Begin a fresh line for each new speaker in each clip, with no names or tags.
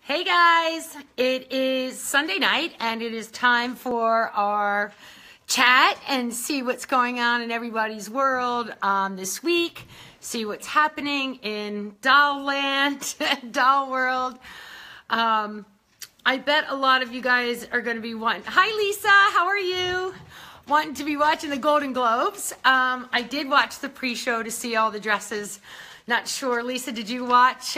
Hey guys, it is Sunday night and it is time for our chat and see what's going on in everybody's world this week, see what's happening in doll land, doll world. I bet a lot of you guys are going to be wanting, hi Lisa, how are you? Wanting to be watching the Golden Globes. I did watch the pre-show to see all the dresses. Not sure, Lisa, did you watch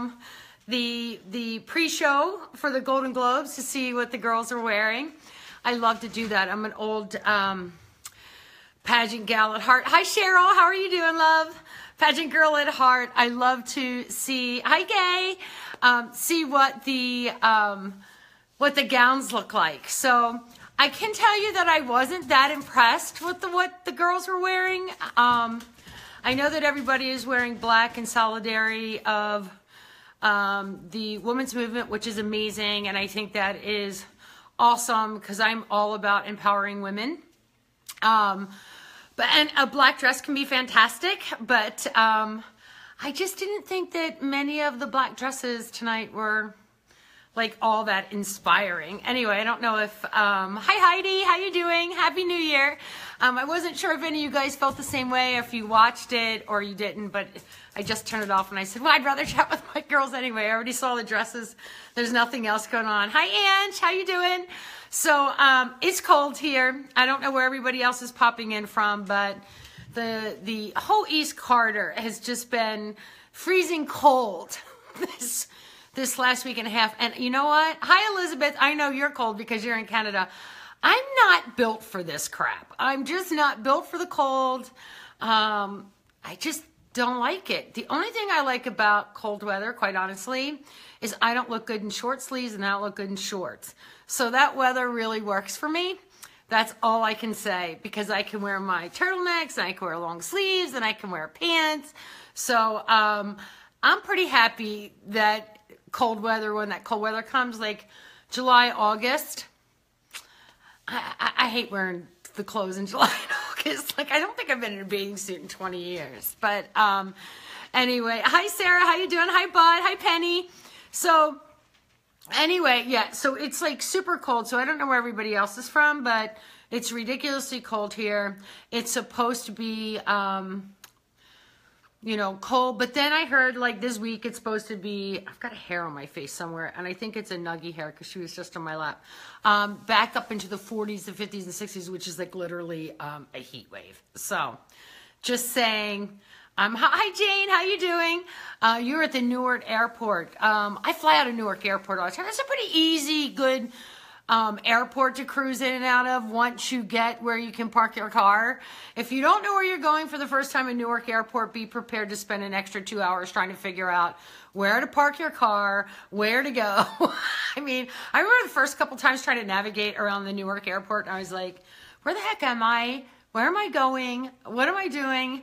the pre-show for the Golden Globes to see what the girls are wearing? I love to do that. I'm an old pageant gal at heart. Hi Cheryl, how are you doing, love? Pageant girl at heart. I love to see, hi Gay, see what the gowns look like. So I can tell you that I wasn't that impressed with what the girls were wearing. I know that everybody is wearing black in solidarity of the women's movement, which is amazing, and I think that is awesome because I'm all about empowering women. And a black dress can be fantastic, but I just didn't think that many of the black dresses tonight were like all that inspiring. Anyway, I don't know if hi Heidi, how you doing? Happy New Year. I wasn't sure if any of you guys felt the same way, if you watched it or you didn't, but I just turned it off and I said, well, I'd rather chat with my girls anyway. I already saw the dresses. There's nothing else going on. Hi Ange, how you doing? So it's cold here. I don't know where everybody else is popping in from, but the whole East Corridor has just been freezing cold this last week and a half. And you know what? Hi, Elizabeth. I know you're cold because you're in Canada. I'm not built for this crap. I'm just not built for the cold. I just don't like it. The only thing I like about cold weather, quite honestly, is I don't look good in short sleeves and I don't look good in shorts. So that weather really works for me. That's all I can say, because I can wear my turtlenecks and I can wear long sleeves and I can wear pants. So I'm pretty happy that cold weather, when that cold weather comes, like July, August, I hate wearing the clothes in July and August. Like, I don't think I've been in a bathing suit in 20 years. But anyway, hi Sarah, how you doing? Hi Bud, hi Penny. So anyway, yeah, so it's like super cold. So I don't know where everybody else is from, but it's ridiculously cold here. It's supposed to be you know, cold, but then I heard like this week it's supposed to be, I've got a hair on my face somewhere, and I think it's a nuggy hair because she was just on my lap, back up into the 40s, the 50s, and 60s, which is like literally a heat wave. So just saying, hi Jane, how you doing? You're at the Newark Airport. I fly out of Newark Airport all the time. It's a pretty easy, good airport to cruise in and out of once you get where you can park your car. If you don't know where you're going for the first time in Newark Airport, be prepared to spend an extra 2 hours trying to figure out where to park your car, where to go. I mean, I remember the first couple times trying to navigate around the Newark Airport, and I was like, where the heck am I? Where am I going? What am I doing?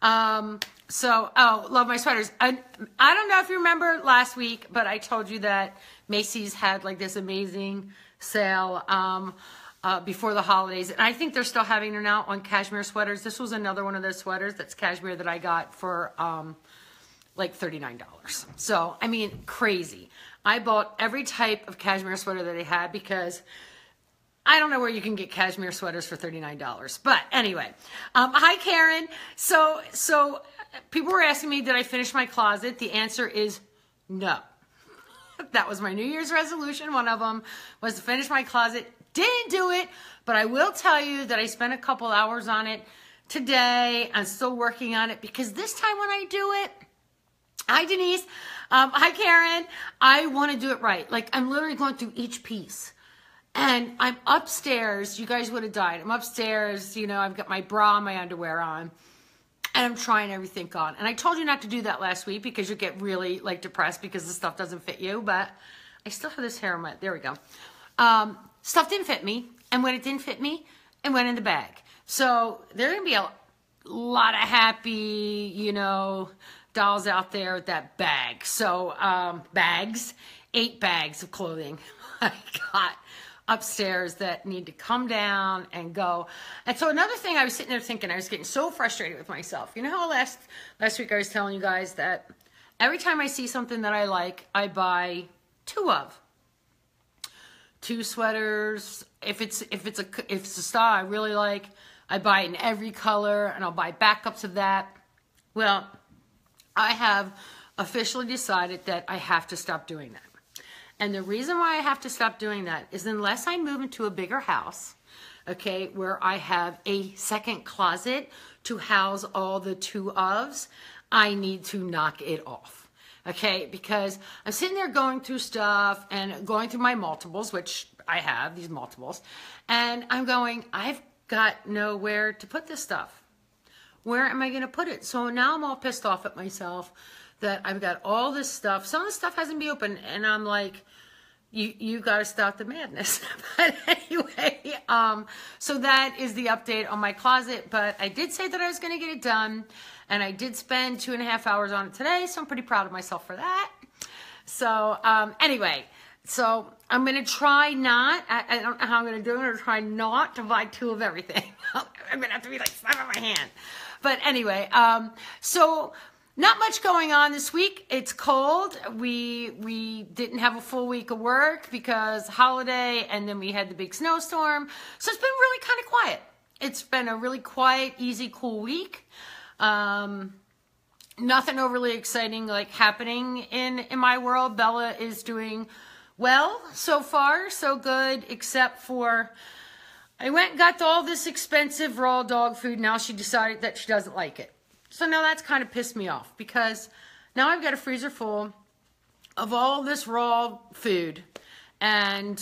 Oh, love my sweaters. I don't know if you remember last week, but I told you that Macy's had like this amazing sale before the holidays, and I think they're still having them now on cashmere sweaters. This was another one of those sweaters that's cashmere that I got for like $39. So I mean, crazy. I bought every type of cashmere sweater that they had because I don't know where you can get cashmere sweaters for $39. But anyway, hi Karen. So people were asking me, did I finish my closet? The answer is no. That was my New Year's resolution. One of them was to finish my closet. Didn't do it, but I will tell you that I spent a couple hours on it today. I'm still working on it because this time when I do it, hi Denise, hi Karen, I want to do it right. Like, I'm literally going through each piece. And I'm upstairs. You guys would have died. I'm upstairs. You know, I've got my bra and my underwear on. And I'm trying everything on. And I told you not to do that last week because you get really like depressed because the stuff doesn't fit you. But I still have this hair on my, there we go. Stuff didn't fit me. And when it didn't fit me, it went in the bag. So there's going to be a lot of happy, you know, dolls out there with that bag. So bags, 8 bags of clothing I got upstairs that need to come down and go. And so another thing, I was sitting there thinking, I was getting so frustrated with myself. You know how last week I was telling you guys that every time I see something that I like, I buy two sweaters. If it's a style I really like, I buy it in every color, and I'll buy backups of that. Well, I have officially decided that I have to stop doing that. And the reason why I have to stop doing that is unless I move into a bigger house, okay, where I have a second closet to house all the two ofs, I need to knock it off, okay? Because I'm sitting there going through stuff and going through my multiples, which I have, these multiples, and I'm going, I've got nowhere to put this stuff. Where am I going to put it? So now I'm all pissed off at myself that I've got all this stuff. Some of the stuff hasn't been open, and I'm like, you got to stop the madness. But anyway, so that is the update on my closet. But I did say that I was going to get it done, and I did spend 2.5 hours on it today, so I'm pretty proud of myself for that. So anyway, so I'm going to try not, I don't know how I'm going to do it. I'm going to try not to buy two of everything. I'm going to have to be like, slap on my hand. But anyway, so not much going on this week. It's cold. We didn't have a full week of work because holiday, and then we had the big snowstorm. So it's been really kind of quiet. It's been a really quiet, easy, cool week. Nothing overly exciting like happening in my world. Bella is doing well so far, so good, except for I went and got all this expensive raw dog food. Now she decided that she doesn't like it. So now that's kind of pissed me off because now I've got a freezer full of all this raw food. And,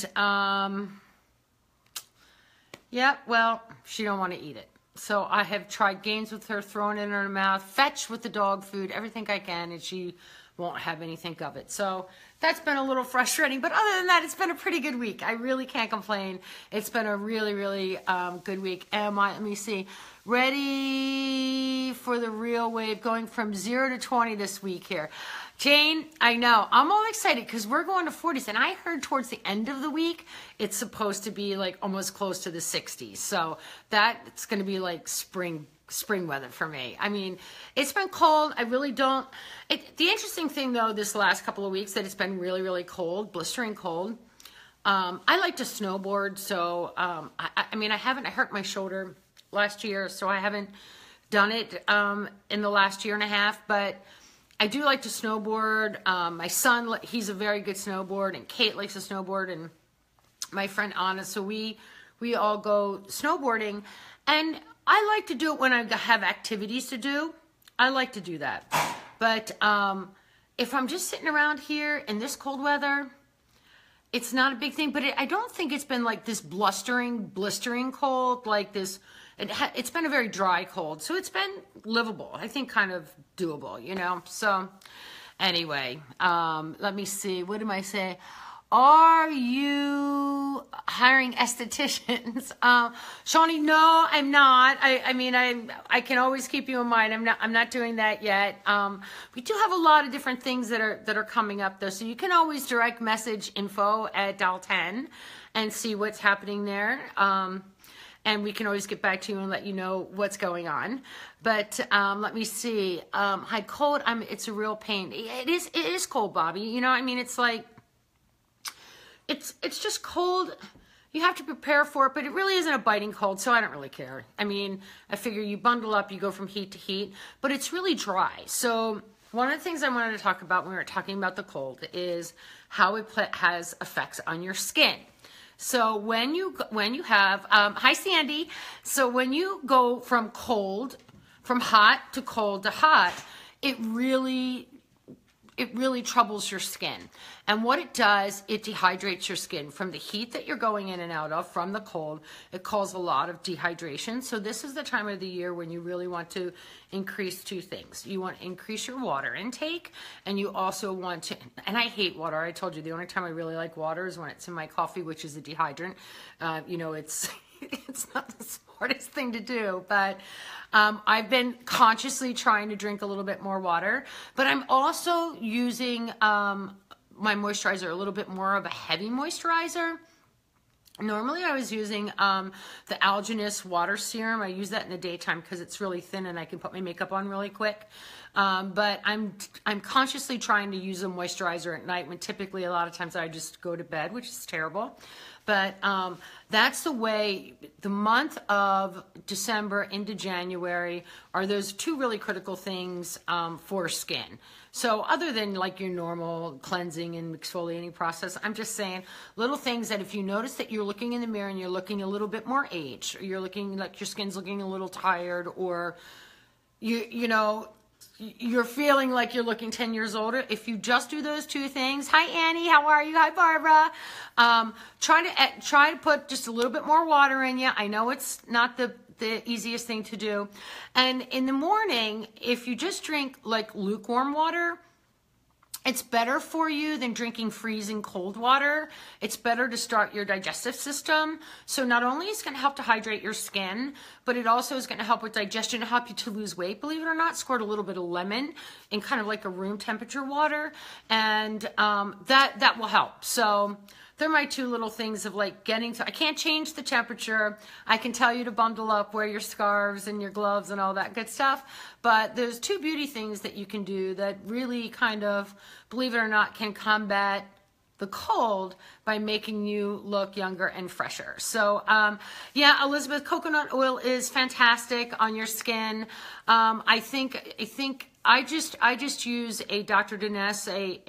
yeah, well, she don't want to eat it. So I have tried games with her, throwing it in her mouth, fetch with the dog food, everything I can, and she won't have anything of it. So that's been a little frustrating. But other than that, it's been a pretty good week. I really can't complain. It's been a really, really good week. Let me see. Ready for the real wave, going from 0 to 20 this week here. Jane, I know. I'm all excited because we're going to 40s. And I heard towards the end of the week, it's supposed to be like almost close to the 60s. So that's going to be like spring weather for me. I mean, it's been cold. I really don't. The interesting thing, though, this last couple of weeks that it's been really, really cold, blistering cold. I like to snowboard. So, I mean, I hurt my shoulder last year, so I haven't done it in the last year and a half, but I do like to snowboard. My son, he's a very good snowboard, and Kate likes to snowboard, and my friend Anna, so we all go snowboarding, and I like to do it when I have activities to do. I like to do that, but if I'm just sitting around here in this cold weather, it's not a big thing, but I don't think it's been like this blistering cold like this. It's been a very dry cold, so it's been livable. I think kind of doable, you know. So anyway, let me see. What did I say? Are you hiring estheticians? Shawnee, no, I'm not. I mean, I can always keep you in mind. I'm not doing that yet. We do have a lot of different things that are coming up though. So you can always direct message info at dial 10 and see what's happening there. And we can always get back to you and let you know what's going on. But let me see. Hi, cold. It's a real pain. It is cold, Bobby. You know, I mean, it's like, it's just cold. You have to prepare for it, but it really isn't a biting cold, so I don't really care. I mean, I figure you bundle up, you go from heat to heat, but it's really dry. So one of the things I wanted to talk about when we were talking about the cold is how it has effects on your skin. So when you have, hi Sandy, so when you go from hot to cold to hot, it really troubles your skin. And what it does, it dehydrates your skin. From the heat that you're going in and out of, from the cold, it causes a lot of dehydration. So this is the time of the year when you really want to increase two things. You want to increase your water intake, and you also want to, and I hate water. I told you the only time I really like water is when it's in my coffee, which is a dehydrant. You know, it's not the smartest thing to do, but I've been consciously trying to drink a little bit more water, but I'm also using my moisturizer a little bit more of a heavy moisturizer. Normally I was using the Algenist water serum. I use that in the daytime because it's really thin and I can put my makeup on really quick. But I'm consciously trying to use a moisturizer at night when typically a lot of times I just go to bed, which is terrible. But that's the way. The month of December into January are those two really critical things for skin. So other than like your normal cleansing and exfoliating process, I'm just saying little things that if you notice that you're looking in the mirror and you're looking a little bit more aged, or you're looking like your skin's looking a little tired, or you know, you're feeling like you're looking 10 years older, if you just do those two things. Hi Annie, how are you? Hi Barbara. Try to put just a little bit more water in you. I know it's not the easiest thing to do. And in the morning, if you just drink like lukewarm water, it's better for you than drinking freezing cold water. It's better to start your digestive system. So not only is it going to help to hydrate your skin, but it also is going to help with digestion and help you to lose weight. Believe it or not, squirt a little bit of lemon in kind of like a room temperature water, and that will help. So they're my two little things of like getting to, I can't change the temperature. I can tell you to bundle up, wear your scarves and your gloves and all that good stuff. But there's two beauty things that you can do that really kind of, believe it or not, can combat the cold by making you look younger and fresher. So yeah, Elizabeth, coconut oil is fantastic on your skin. I think I just use a Dr. Denise,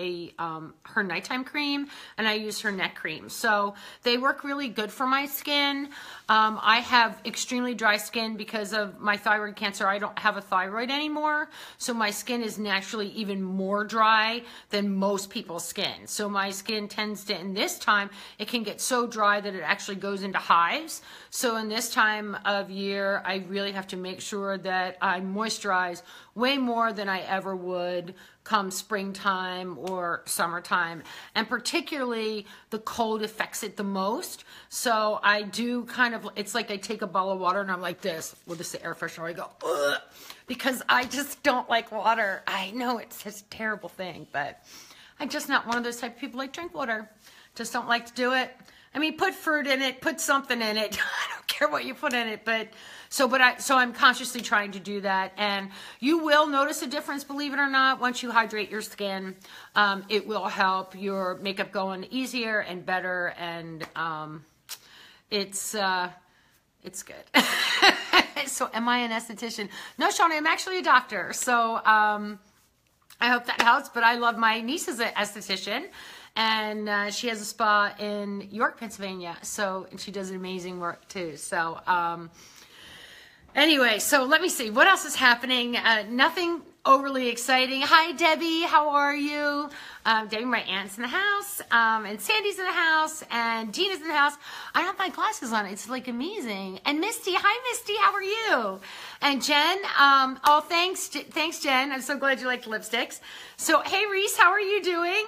her nighttime cream, and I use her neck cream. So they work really good for my skin. I have extremely dry skin because of my thyroid cancer. I don't have a thyroid anymore. So my skin is naturally even more dry than most people's skin. So my skin tends to, in this time, it can get so dry that it actually goes into hives. So in this time of year, I really have to make sure that I moisturize way more than I ever would come springtime or summertime. And particularly the cold affects it the most. So I do kind of, it's like I take a bottle of water and I'm like this, with this air freshener, I go, ugh, because I just don't like water. I know it's just a terrible thing, but I'm just not one of those type of people like drink water. Just don't like to do it. I mean, put fruit in it, put something in it. I don't care what you put in it, but so I'm consciously trying to do that. And you will notice a difference, believe it or not, once you hydrate your skin. It will help your makeup going easier and better, and it's good. So am I an esthetician? No, Shawnee, I'm actually a doctor. So I hope that helps, but I love my niece as an esthetician. And she has a spa in York, Pennsylvania. So, and she does amazing work too. So, anyway, so let me see. What else is happening? Nothing overly exciting. Hi, Debbie. How are you? Debbie, my aunt's in the house. And Sandy's in the house. And Gina's in the house. I have my glasses on. It's like amazing. And Misty. Hi, Misty. How are you? And Jen. Oh, thanks, Jen. I'm so glad you like lipsticks. So, hey, Reese. How are you doing?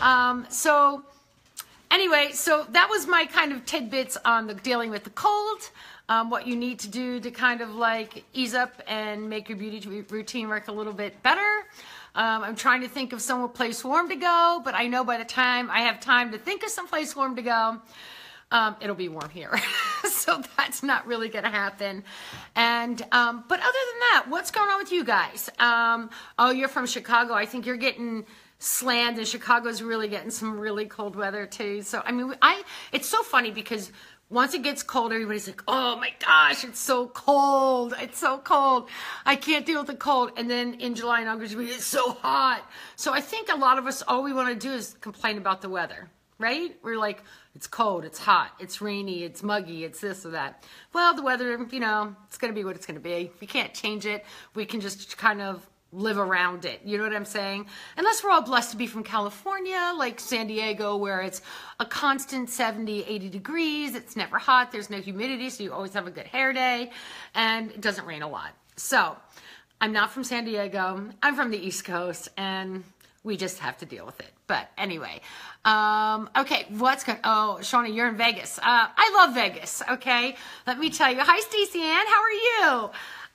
So anyway, so that was my kind of tidbits on the dealing with the cold. What you need to do to kind of like ease up and make your beauty routine work a little bit better. I'm trying to think of some place warm to go, but I know by the time I have time to think of some place warm to go, it'll be warm here. So that's not really going to happen. And, but other than that, what's going on with you guys? Oh, you're from Chicago. I think you're getting slammed, and Chicago's really getting some really cold weather too. So, I mean, it's so funny because once it gets cold, everybody's like, oh my gosh, it's so cold. It's so cold. I can't deal with the cold. And then in July and August, it's so hot. So I think a lot of us, all we want to do is complain about the weather, right? We're like, it's cold, it's hot, it's rainy, it's muggy, it's this or that. Well, the weather, you know, it's going to be what it's going to be. We can't change it. We can just kind of live around it. You know what I'm saying? Unless we're all blessed to be from California, like San Diego, where it's a constant 70, 80 degrees. It's never hot. There's no humidity, so you always have a good hair day, and it doesn't rain a lot. So I'm not from San Diego. I'm from the East Coast, and we just have to deal with it. But anyway, okay, oh, Shawnee, you're in Vegas. I love Vegas, okay? Let me tell you. Hi, Stacey Ann. How are you?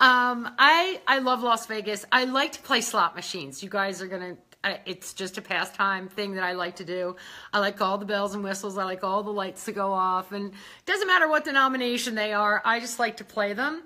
I love Las Vegas. I like to play slot machines. You guys are going to, it's just a pastime thing that I like to do. I like all the bells and whistles. I like all the lights to go off, and it doesn't matter what denomination they are. I just like to play them.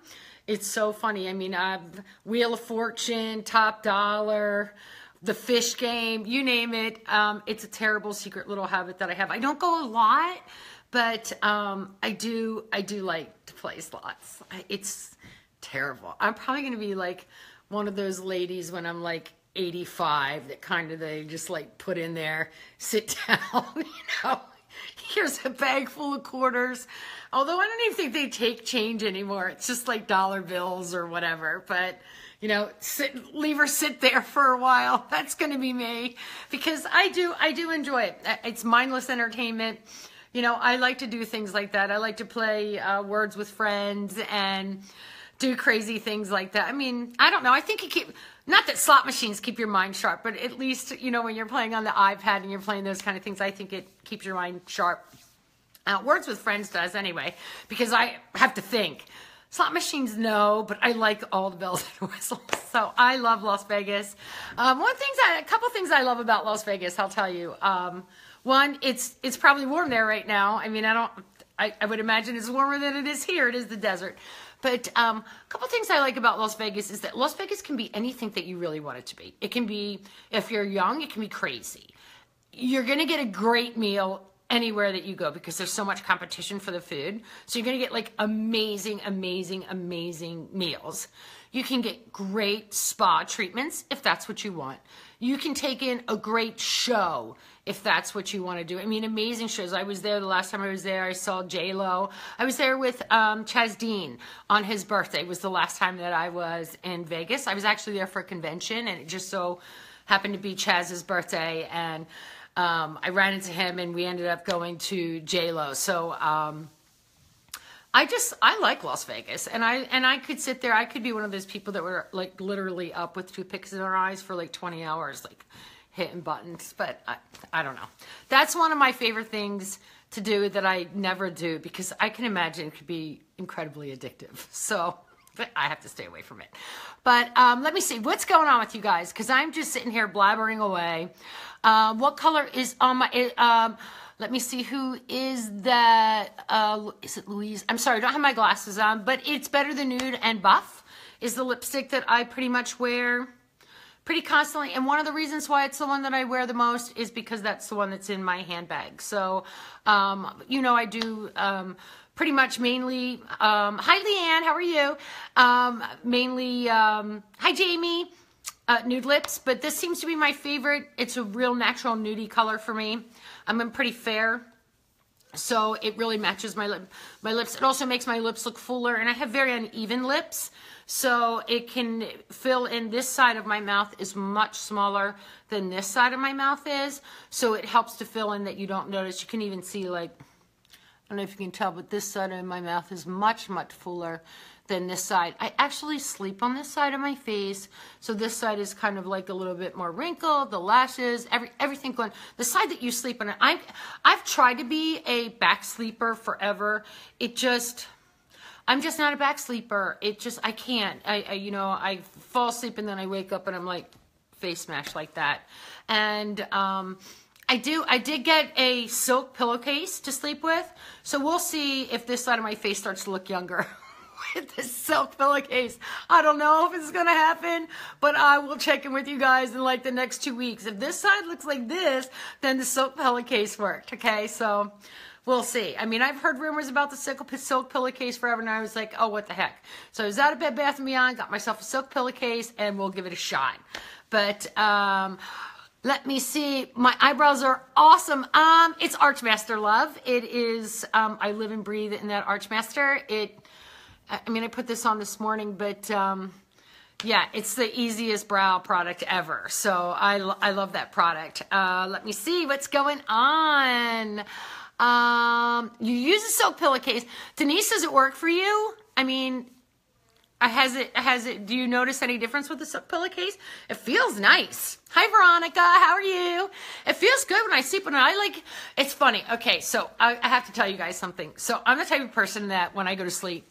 It's so funny. I mean, Wheel of Fortune, Top Dollar, the Fish Game, you name it. It's a terrible secret little habit that I have. I don't go a lot, but I do like to play slots. It's terrible. I'm probably going to be like one of those ladies when I'm like 85 that kind of they just like put in there, sit down, you know. Here's a bag full of quarters. Although I don't even think they take change anymore. It's just like dollar bills or whatever. But, you know, leave her sit there for a while. That's going to be me because I do enjoy it. It's mindless entertainment. You know, I like to do things like that. I like to play words with friends and do crazy things like that. I mean, I don't know. I think not that slot machines keep your mind sharp, but at least, you know, when you're playing on the iPad and you're playing those kind of things, I think it keeps your mind sharp. Words with Friends does anyway, because I have to think. Slot machines, no, but I like all the bells and whistles. So I love Las Vegas. A couple things I love about Las Vegas, I'll tell you. One, it's probably warm there right now. I mean, I would imagine it's warmer than it is here. It is the desert. But a couple things I like about Las Vegas is that Las Vegas can be anything that you really want it to be. It can be, if you're young, it can be crazy. You're going to get a great meal anywhere that you go because there's so much competition for the food. So you're going to get like amazing, amazing, amazing meals. You can get great spa treatments if that's what you want. You can take in a great show if that's what you want to do. I mean, amazing shows. I was there the last time I was there. I saw J-Lo. I was there with Chaz Dean on his birthday. It was the last time that I was in Vegas. I was actually there for a convention, and it just so happened to be Chaz's birthday. And I ran into him, and we ended up going to J-Lo. So I like Las Vegas, and I could sit there. I could be one of those people that were like literally up with toothpicks in their eyes for like 20 hours, like hitting buttons. But I don't know. That's one of my favorite things to do that I never do because I can imagine it could be incredibly addictive. So I have to stay away from it. But let me see what's going on with you guys because I'm just sitting here blabbering away. What color is on my? Let me see, who is that? Is it Louise? I'm sorry, I don't have my glasses on, but it's Better Than Nude and Buff is the lipstick that I pretty much wear pretty constantly. And one of the reasons why it's the one that I wear the most is because that's the one that's in my handbag. So, you know, I do pretty much mainly, hi Leanne, how are you? Mainly, hi Jamie, nude lips, but this seems to be my favorite. It's a real natural nudie color for me. I'm pretty fair, so it really matches my lips. It also makes my lips look fuller, and I have very uneven lips, so it can fill in. This side of my mouth is much smaller than this side of my mouth is, so it helps to fill in that you don't notice. You can even see, like, I don't know if you can tell, but this side of my mouth is much, much fuller than this side. I actually sleep on this side of my face, so this side is kind of like a little bit more wrinkled, the lashes, everything going. The side that you sleep on, I've tried to be a back sleeper forever. I'm just not a back sleeper. I can't. You know, I fall asleep and then I wake up and I'm like face smashed like that. And I did get a silk pillowcase to sleep with, so we'll see if this side of my face starts to look younger with this silk pillowcase. I don't know if it's gonna happen, but I will check in with you guys in like the next 2 weeks. If this side looks like this, then the silk pillowcase worked, okay? So we'll see. I mean, I've heard rumors about the silk pillowcase forever, and I was like, oh, what the heck? So I was out of Bed Bath & Beyond, got myself a silk pillowcase, and we'll give it a shot. But let me see. My eyebrows are awesome. It's Archmaster Love. It is, I live and breathe in that Archmaster. I mean, I put this on this morning, but yeah, it's the easiest brow product ever. So I love that product. Let me see what's going on. You use a silk pillowcase. Denise, does it work for you? I mean, has it, do you notice any difference with the silk pillowcase? It feels nice. Hi, Veronica. How are you? It feels good when I sleep on it. It's funny. Okay, so I have to tell you guys something. So I'm the type of person that when I go to sleep,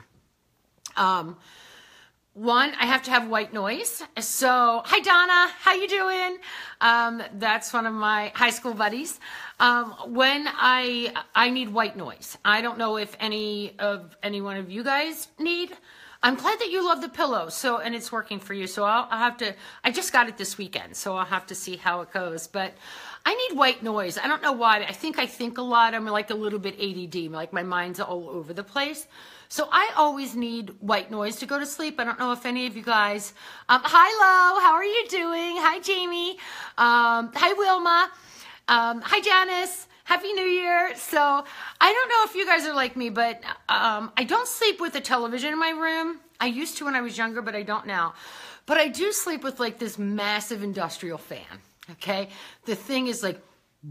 one, I have to have white noise. So, hi Donna, how you doing? That's one of my high school buddies. When I need white noise. I don't know if any one of you guys need I'm glad that you love the pillow. So, and it's working for you. So I'll have to, I just got it this weekend, so I'll have to see how it goes. But I need white noise. I don't know why. I think a lot. I'm like a little bit ADD. Like my mind's all over the place. So I always need white noise to go to sleep. I don't know if any of you guys, hi Lo, how are you doing? Hi Jamie. Hi Wilma. Hi Janice. Happy New Year. So I don't know if you guys are like me, but I don't sleep with a television in my room. I used to when I was younger, but I don't now. But I do sleep with like this massive industrial fan. Okay. The thing is like,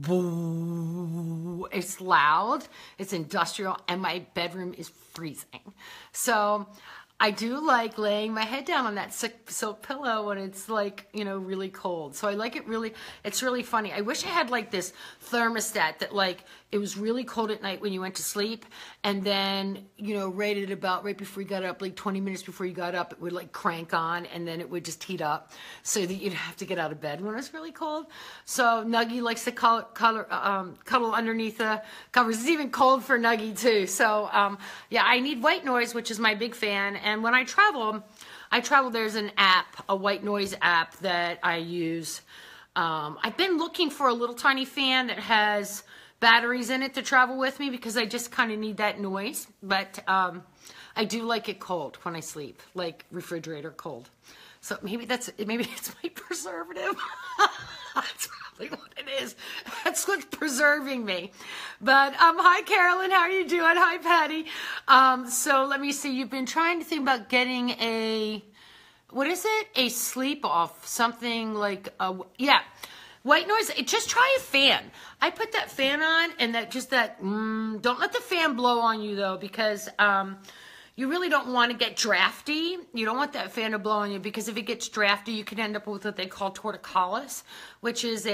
boo. It's loud, it's industrial, and my bedroom is freezing. So I do like laying my head down on that silk pillow when it's like, you know, really cold. So I like it really, it's really funny. I wish I had like this thermostat that like, it was really cold at night when you went to sleep. And then, you know, rated about right before you got up, like 20 minutes before you got up, it would like crank on and then it would just heat up so that you'd have to get out of bed when it was really cold. So Nuggie likes to cuddle underneath the covers. It's even cold for Nuggie too. So yeah, I need white noise, which is my big fan. And when I travel, there's an app, a white noise app that I use. I've been looking for a little tiny fan that has batteries in it to travel with me because I just kind of need that noise. But I do like it cold when I sleep, like refrigerator cold. So maybe it's my preservative. That's probably what it is. That's what's preserving me. But hi Carolyn, how are you doing? Hi Patty. So let me see. You've been trying to think about getting a, what is it? A sleep off, something like yeah. White noise, just try a fan. I put that fan on and don't let the fan blow on you though, because you really don't want to get drafty. You don't want that fan to blow on you because if it gets drafty, you can end up with what they call torticollis, which is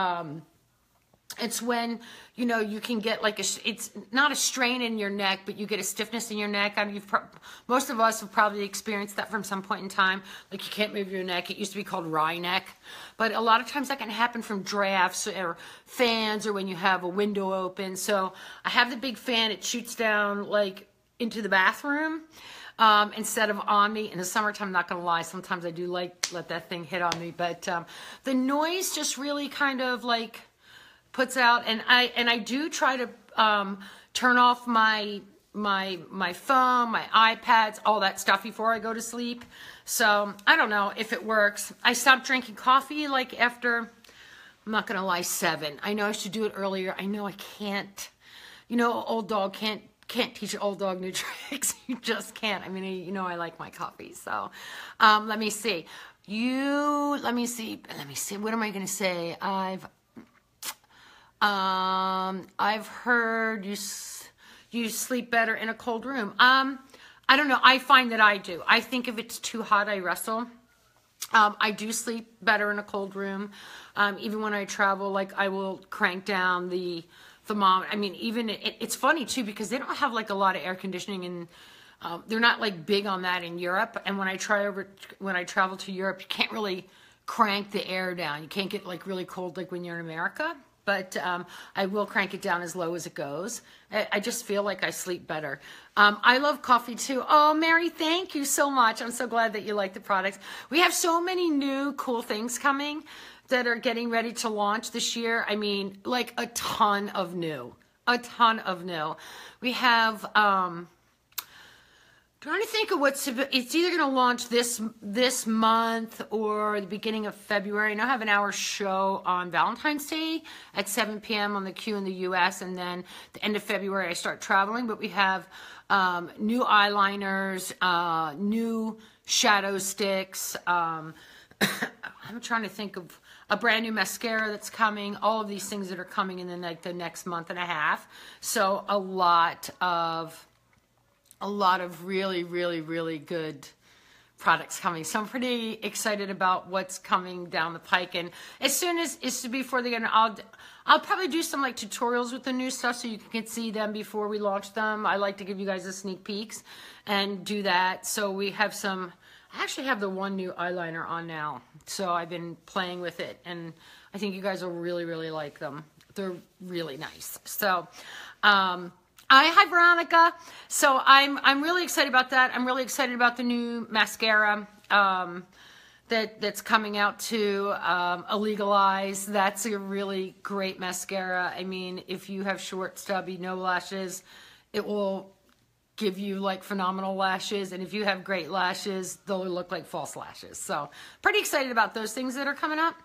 it's when, you know, you can get like it's not a strain in your neck, but you get a stiffness in your neck. I mean, most of us have probably experienced that from some point in time. Like you can't move your neck. It used to be called wry neck. But a lot of times that can happen from drafts or fans or when you have a window open. So I have the big fan. It shoots down like into the bathroom instead of on me. In the summertime, I'm not going to lie, sometimes I do like let that thing hit on me. But the noise just really kind of like puts out, and I do try to turn off my phone, my iPads, all that stuff before I go to sleep. So I don't know if it works. I stopped drinking coffee like after, I'm not gonna lie, 7. I know I should do it earlier. I know I can't. You know, old dog can't teach an old dog new tricks. You just can't. I mean, you know, I like my coffee. So let me see. Let me see. What am I gonna say? I've heard you sleep better in a cold room. I don't know. I find that I do. I think if it's too hot, I wrestle. I do sleep better in a cold room. Even when I travel, like I will crank down the thermometer. I mean, even it's funny too because they don't have like a lot of air conditioning and they're not like big on that in Europe. And when I travel to Europe, you can't really crank the air down. You can't get like really cold like when you're in America. But I will crank it down as low as it goes. I just feel like I sleep better. I love coffee too. Oh, Mary, thank you so much. I'm so glad that you like the products. We have so many new cool things coming that are getting ready to launch this year. I mean, like a ton of new. We have... trying to think of it's either going to launch this month or the beginning of February. I know I have an hour show on Valentine's Day at 7 p.m. on the Q in the U.S. And then the end of February, I start traveling. But we have new eyeliners, new shadow sticks. I'm trying to think of a brand new mascara that's coming. All of these things that are coming in the next month and a half. So a lot of really, really, really good products coming. So I'm pretty excited about what's coming down the pike. And as soon as it's before the end, I'll probably do some like tutorials with the new stuff so you can see them before we launch them. I like to give you guys a sneak peeks and do that. So we have I actually have the one new eyeliner on now. So I've been playing with it and I think you guys will really, really like them. They're really nice. So, Hi Veronica. So I'm really excited about that. I'm really excited about the new mascara that's coming out to Illegalize. That's a really great mascara. I mean, if you have short, stubby, no lashes, it will give you like phenomenal lashes, and if you have great lashes, they'll look like false lashes. So pretty excited about those things that are coming up.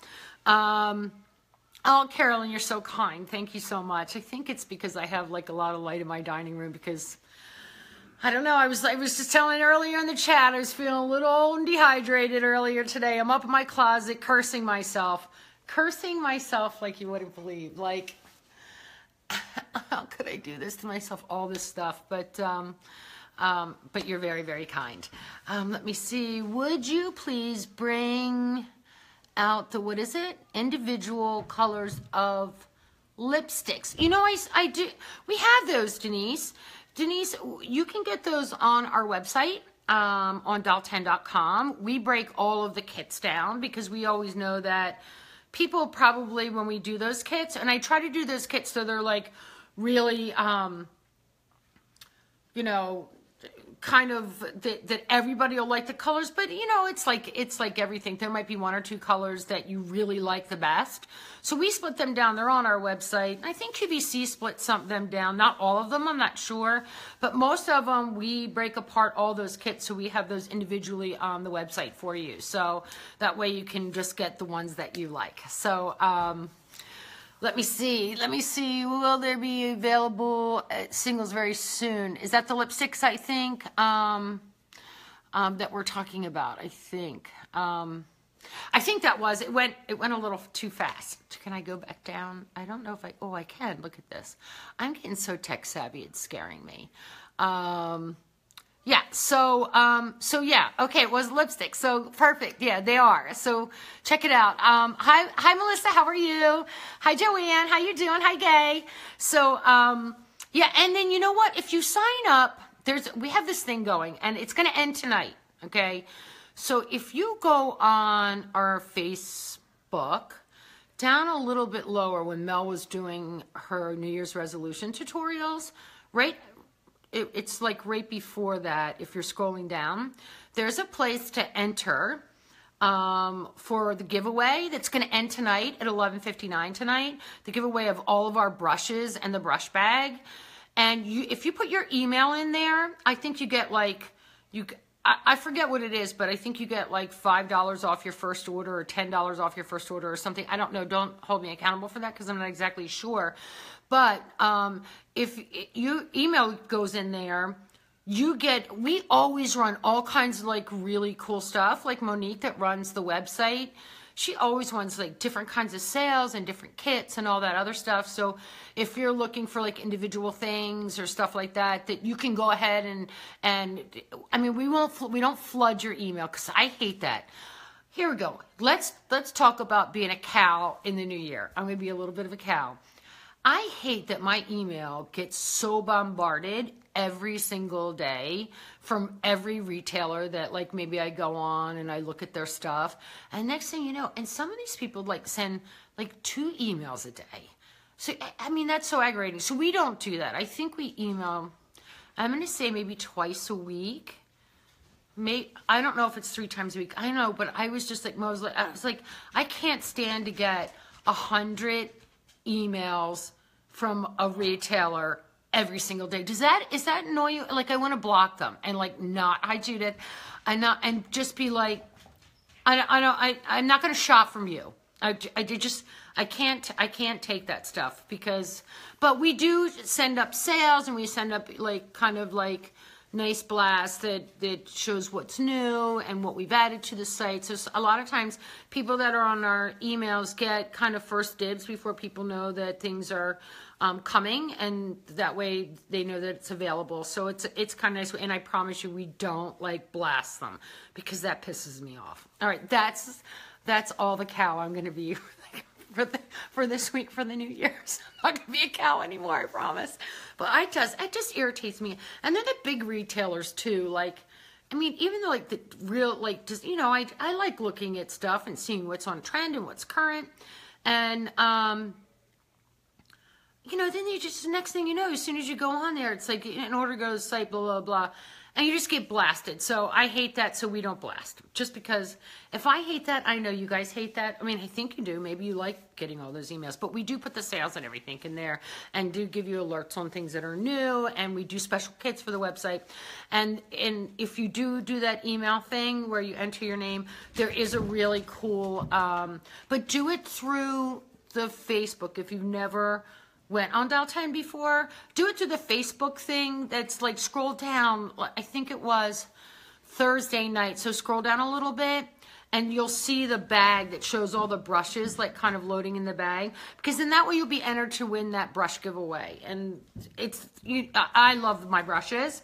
Oh, Carolyn, you're so kind. Thank you so much. I think it's because I have like a lot of light in my dining room because I don't know. I was just telling earlier in the chat, I was feeling a little dehydrated earlier today. I'm up in my closet cursing myself like you wouldn't believe. Like, how could I do this to myself? All this stuff, but you're very, very kind. Let me see. Would you please bring out the, what is it? Individual colors of lipsticks. You know, I do. We have those, Denise. Denise, you can get those on our website, on doll10.com. We break all of the kits down because we always know that people probably, when we do those kits, and I try to do those kits so they're like really, you know, kind of that everybody will like the colors, but you know, it's like everything. There might be one or two colors that you really like the best. So we split them down. They're on our website. I think QVC split them down. Not all of them, I'm not sure, but most of them we break apart all those kits, so we have those individually on the website for you. So that way you can just get the ones that you like. So let me see. Will there be available singles very soon? Is that the lipsticks, I think, that we're talking about? I think that was, it went a little too fast. Can I go back down? I don't know if I can. Look at this. I'm getting so tech savvy, it's scaring me. Yeah, so yeah, okay, it was lipstick, so perfect, yeah, they are, so check it out. Hi Melissa, how are you? Hi Joanne, how you doing? Hi Gay. So, yeah, and then you know what, if you sign up, we have this thing going, and it's gonna end tonight, okay? So if you go on our Facebook, down a little bit lower when Mel was doing her New Year's resolution tutorials, right? It's like right before that, if you're scrolling down, there's a place to enter for the giveaway that's going to end tonight at 11:59 tonight. The giveaway of all of our brushes and the brush bag. And if you put your email in there, I think you get like, I forget what it is, but I think you get like $5 off your first order or $10 off your first order or something. I don't know. Don't hold me accountable for that because I'm not exactly sure. But if your email goes in there, we always run all kinds of like really cool stuff. Like Monique that runs the website, she always runs like different kinds of sales and different kits and all that other stuff. So if you're looking for like individual things or stuff like that, that you can go ahead and I mean, we don't flood your email because I hate that. Here we go. Let's talk about being a cow in the new year. I'm going to be a little bit of a cow. I hate that my email gets so bombarded every single day from every retailer that like maybe I go on and I look at their stuff. And next thing you know, and some of these people like send like 2 emails a day. So, I mean, that's so aggravating. So we don't do that. I think we email, I'm going to say maybe twice a week. I don't know if it's 3 times a week. I know, but I was just like, I was like, I can't stand to get 100 emails from a retailer every single day. Is that annoy you? Like, I want to block them and like not, hi Judith, and just be like, I'm not going to shop from you. I can't take that stuff because, but we do send up sales and we send up like kind of like nice blast that shows what's new and what we've added to the site. So a lot of times people that are on our emails get kind of first dibs before people know that things are coming, and that way they know that it's available. So it's kind of nice, and I promise you we don't like blast them because that pisses me off. All right, that's all the cow I'm going to be for this week for the New Year's. I'm not going to be a cow anymore, I promise. But it just irritates me. And then the big retailers too, like, I mean, even though like the real, like, just, you know, I like looking at stuff and seeing what's on trend and what's current. And, you know, then you just, next thing you know, as soon as you go on there, it's like an order goes site, blah, blah, blah. And you just get blasted. So I hate that, so we don't blast. Just because if I hate that, I know you guys hate that. I mean, I think you do. Maybe you like getting all those emails. But we do put the sales and everything in there and do give you alerts on things that are new. And we do special kits for the website. And if you do that email thing where you enter your name, there is a really cool, but do it through the Facebook if you've never went on Dial 10 before. Do it through the Facebook thing that's like, scroll down, I think it was Thursday night, so scroll down a little bit and you'll see the bag that shows all the brushes like kind of loading in the bag, because in that way you'll be entered to win that brush giveaway. And I love my brushes.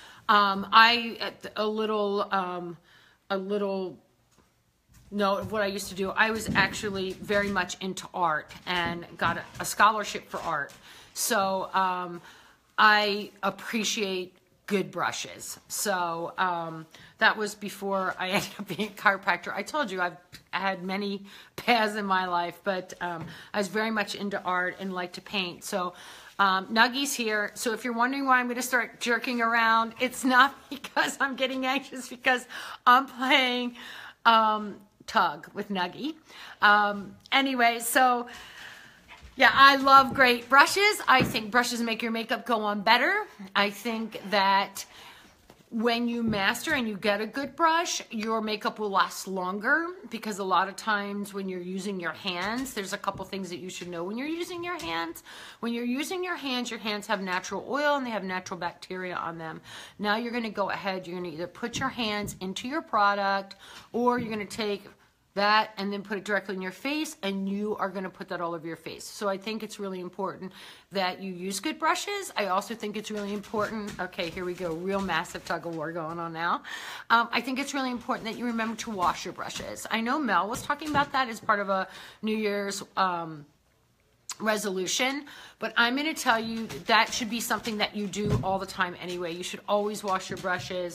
No, what I used to do, I was actually very much into art and got a scholarship for art. So I appreciate good brushes. So that was before I ended up being a chiropractor. I told you I had many paths in my life, but I was very much into art and liked to paint. So Nuggy's here. So if you're wondering why I'm going to start jerking around, it's not because I'm getting anxious, because I'm playing tug with Nuggy. Anyway, so yeah, I love great brushes. I think brushes make your makeup go on better. I think that when you master and you get a good brush, your makeup will last longer, because a lot of times when you're using your hands, there's a couple things that you should know when you're using your hands. When you're using your hands have natural oil and they have natural bacteria on them. Now you're going to go ahead, you're going to either put your hands into your product, or you're going to take that and then put it directly in your face, and you are going to put that all over your face. So I think it's really important that you use good brushes. I also think it's really important, okay, here we go, real massive tug of war going on now. I think it's really important that you remember to wash your brushes. I know Mel was talking about that as part of a New Year's resolution, but I'm going to tell you that should be something that you do all the time anyway. You should always wash your brushes.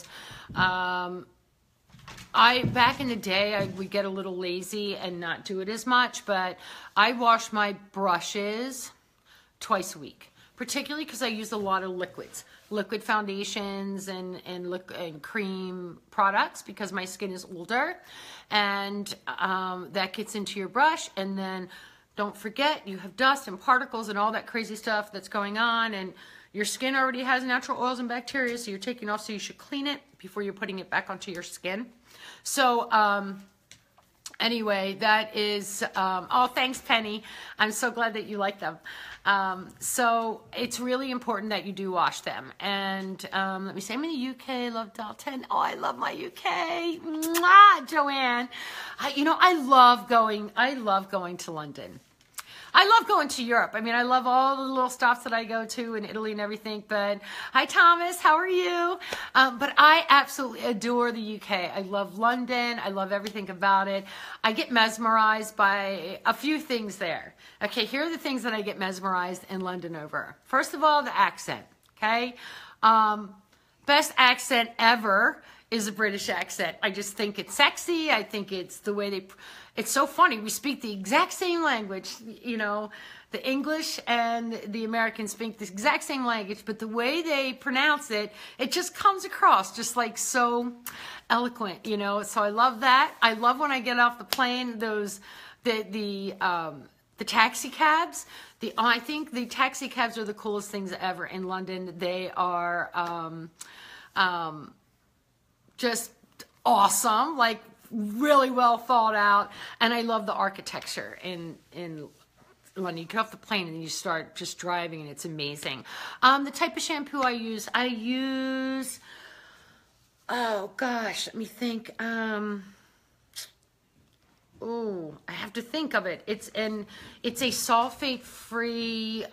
Back in the day, I would get a little lazy and not do it as much, but I wash my brushes twice a week, particularly because I use a lot of liquid foundations and cream products, because my skin is older, and that gets into your brush. And then don't forget, you have dust and particles and all that crazy stuff that's going on, and your skin already has natural oils and bacteria, so you're taking off, so you should clean it before you're putting it back onto your skin. So anyway, that is, oh, thanks, Penny. I'm so glad that you like them. So it's really important that you do wash them. And let me say, I'm in the UK, love Dial 10. Oh, I love my UK. Mwah, Joanne. I love going to London. I love going to Europe. I mean, I love all the little stops that I go to in Italy and everything. But hi, Thomas. How are you? But I absolutely adore the UK. I love London. I love everything about it. I get mesmerized by a few things there. Okay, here are the things that I get mesmerized in London over. First of all, the accent. Okay, best accent ever is a British accent. I just think it's sexy. I think it's the way it's so funny. We speak the exact same language, the English and the Americans speak the exact same language, but the way they pronounce it, it just comes across just like so eloquent, So I love that. I love when I get off the plane, the taxi cabs. I think the taxi cabs are the coolest things ever in London. They are just awesome, like really well thought out, and I love the architecture in London. You get off the plane and you start just driving, and it's amazing. The type of shampoo I use, oh gosh, let me think. I have to think of it. It's a sulfate-free.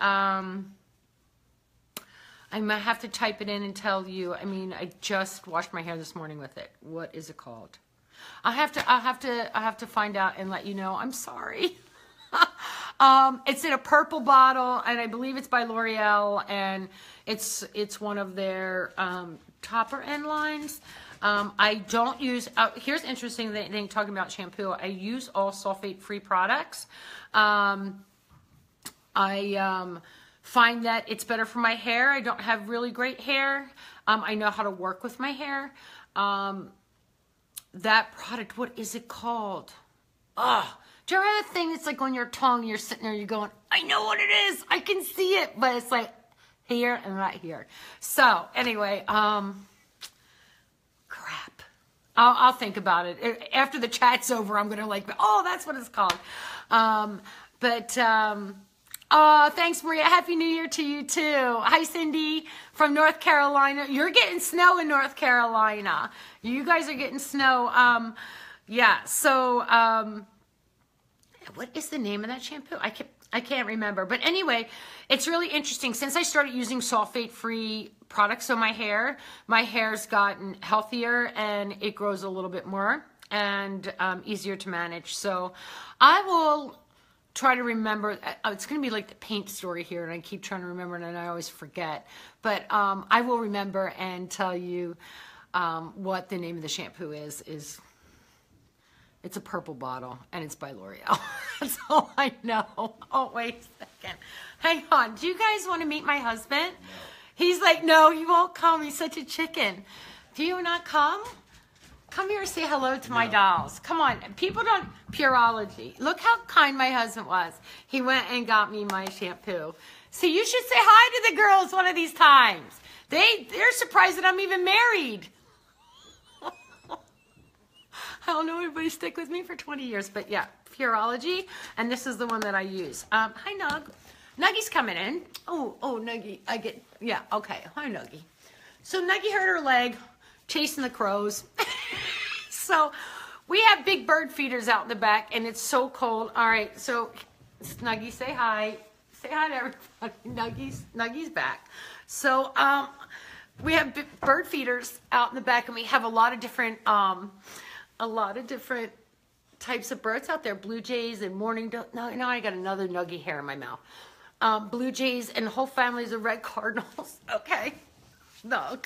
I might have to type it in and tell you. I mean, I just washed my hair this morning with it. What is it called? I have to find out and let you know. I'm sorry. It's in a purple bottle, and I believe it's by L'Oreal, and it's one of their topper end lines. I don't use. Here's interesting thing talking about shampoo. I use all sulfate-free products. I find that it's better for my hair. I don't have really great hair. I know how to work with my hair. That product, what is it called? Do you ever have a thing that's like on your tongue, you're sitting there, you're going, I know what it is, I can see it, but it's like here and right here. So anyway, crap. I'll think about it. After the chat's over, I'm gonna like, oh, that's what it's called. Thanks, Maria. Happy New Year to you too. Hi, Cindy from North Carolina. You're getting snow in North Carolina. You guys are getting snow. Yeah. So, what is the name of that shampoo? I can't remember. But anyway, it's really interesting. Since I started using sulfate-free products on my hair's gotten healthier and it grows a little bit more and easier to manage. So I will try to remember. It's going to be like the paint story here, and I keep trying to remember, and I always forget. But I will remember and tell you what the name of the shampoo is. It's a purple bottle, and it's by L'Oreal. That's all I know. Oh, wait a second. Hang on. Do you guys want to meet my husband? No. He's like, no, he won't come. He's such a chicken. Do you not come? Come here and say hello to my dolls. Come on. People don't... Pureology. Look how kind my husband was. He went and got me my shampoo. So you should say hi to the girls one of these times. They're surprised that I'm even married. I don't know, everybody stick with me for 20 years, but yeah, Pureology, and this is the one that I use. Hi, Nug. Nuggy's coming in. Oh, Nuggy, yeah, okay. Hi, Nuggy. So Nuggy hurt her leg chasing the crows. So we have big bird feeders out in the back, and it's so cold. All right, so Nuggy, say hi. Say hi to everybody. Nuggy's back. So we have bird feeders out in the back, and we have a lot of different types of birds out there. Blue jays and mourning doves. Now I got another nuggy hair in my mouth. Blue jays and whole families of red cardinals. Okay. Nug.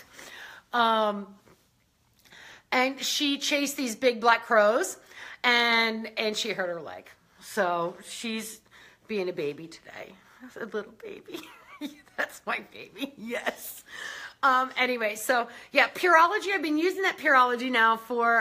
And she chased these big black crows, and she hurt her leg. So she's being a baby today. A little baby. That's my baby. Yes. Anyway, so yeah, Pureology. I've been using that Pureology now for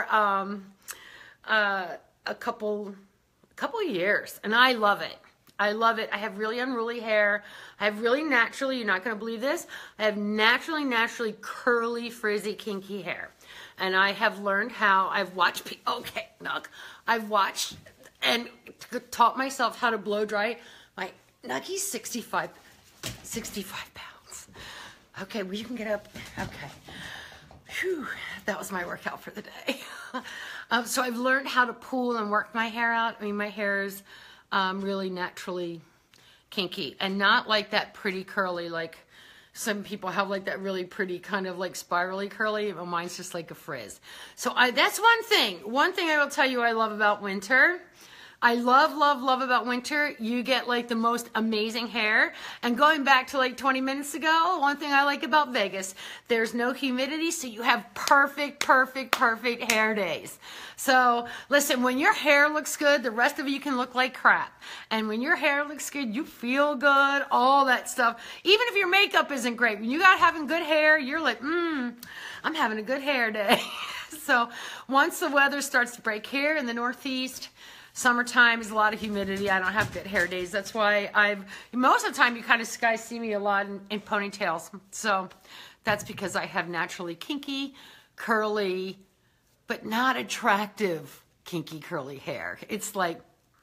a couple years, and I love it. I love it. I have really unruly hair. I have really naturally, you're not going to believe this, I have naturally curly, frizzy, kinky hair. And I have learned how, I've watched, okay, Nug, I've watched and taught myself how to blow dry my, Nuggy's 65 pounds. Okay, well, you can get up. Okay. Whew, that was my workout for the day. So I've learned how to pull and work my hair out. I mean, my hair is really naturally kinky and not like that pretty curly, like some people have like that really pretty kind of like spirally curly. Well, mine's just like a frizz. So that's one thing. One thing I will tell you I love about winter. I love about winter. You get like the most amazing hair. And going back to like 20 minutes ago, one thing I like about Vegas, there's no humidity, so you have perfect hair days. So listen, when your hair looks good, the rest of you can look like crap. And when your hair looks good, you feel good, all that stuff. Even if your makeup isn't great, when you got having good hair, you're like, I'm having a good hair day. So once the weather starts to break here in the Northeast, summertime is a lot of humidity. I don't have good hair days. That's why most of the time you kind of guys see me a lot in ponytails. So that's because I have naturally kinky, curly, but not attractive kinky curly hair. It's like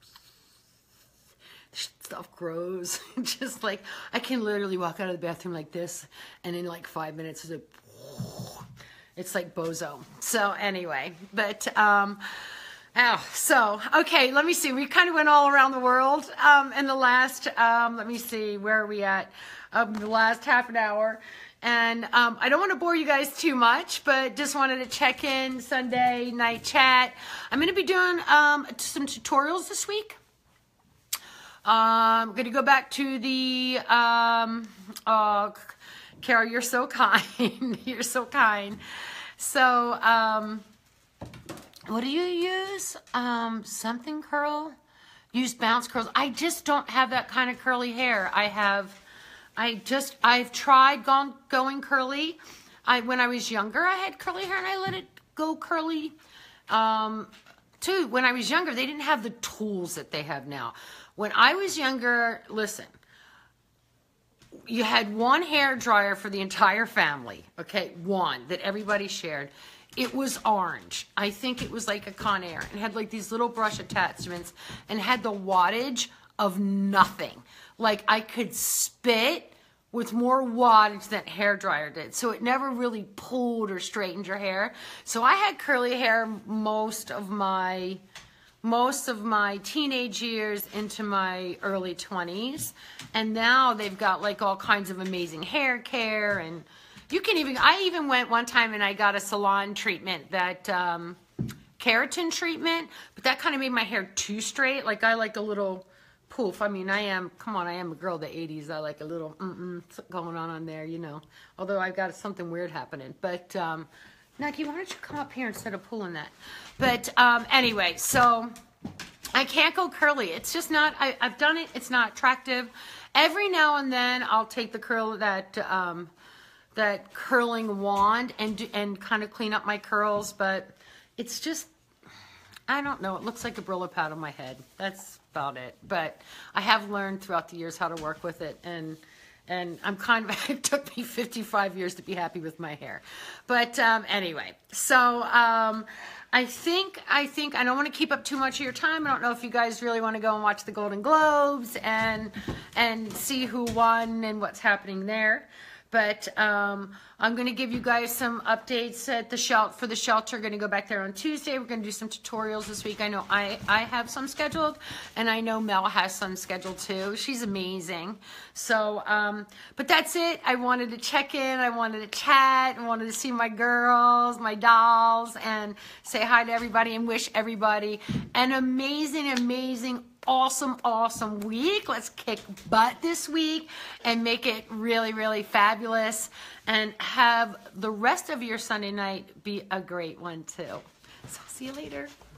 stuff grows. Just like I can literally walk out of the bathroom like this, and in like 5 minutes it's like bozo. So anyway, but so, okay, let me see. We kind of went all around the world in the last, let me see, where are we at? The last half an hour. And I don't want to bore you guys too much, but just wanted to check in Sunday night chat. I'm going to be doing some tutorials this week. I'm going to go back to the, Carol, you're so kind. You're so kind. So, what do you use? Something curl? Use bounce curls. I just don't have that kind of curly hair. I have I've tried going curly. When I was younger, I had curly hair and I let it go curly. Too, when I was younger, they didn't have the tools that they have now. When I was younger, listen, you had one hair dryer for the entire family, okay? One that everybody shared. It was orange. I think it was like a Conair, and had like these little brush attachments and had the wattage of nothing. Like I could spit with more wattage than hair dryer did. So it never really pulled or straightened your hair. So I had curly hair most of my teenage years into my early 20s. And now they've got like all kinds of amazing hair care, and I even went one time and I got a salon treatment, that keratin treatment, but that kind of made my hair too straight. Like I like a little poof. I mean, I am a girl of the 80s. I like a little going on there, you know. Although I've got something weird happening. But, Nike, why don't you come up here instead of pulling that? But anyway, so I can't go curly. It's just not, I've done it. It's not attractive. Every now and then I'll take the that curling wand and kind of clean up my curls. But it's just, I don't know. It looks like a Brillo pad on my head. That's about it. But I have learned throughout the years how to work with it, and I'm kind of, it took me 55 years to be happy with my hair. But anyway, so I think I don't want to keep up too much of your time. I don't know if you guys really want to go and watch the Golden Globes and see who won and what's happening there. But I'm going to give you guys some updates at the for the shelter. Going to go back there on Tuesday. We're going to do some tutorials this week. I know I have some scheduled, and I know Mel has some scheduled too. She's amazing. So, but that's it. I wanted to check in. I wanted to chat. I wanted to see my girls, my dolls, and say hi to everybody and wish everybody an amazing, awesome week. Let's kick butt this week and make it really fabulous, and have the rest of your Sunday night be a great one too. So I'll see you later.